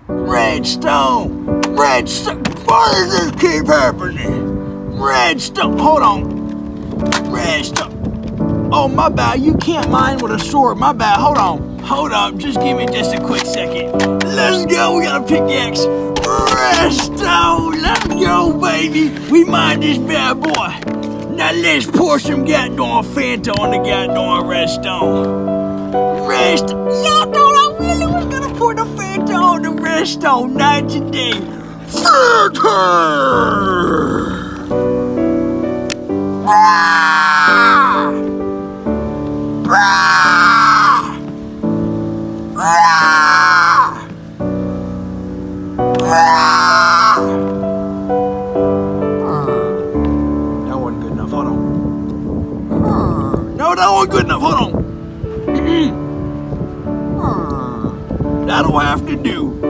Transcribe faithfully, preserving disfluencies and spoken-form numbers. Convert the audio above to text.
Redstone! Redstone! Why does this keep happening? Redstone! Hold on. Redstone. Oh, my bad. You can't mine with a sword. My bad. Hold on. Hold up. Just give me just a quick second. Let's go. We got a pickaxe. Redstone! Let's go, baby! We mine this bad boy! Now let's pour some goddamn Fanta on the goddamn redstone. Redstone! Y'all thought I really was gonna pour the Fanta on the redstone, not today. Fanta! Brah! Brah! Brah! That wasn't good enough. Hold on. No, that wasn't good enough. Hold on. That'll have to do.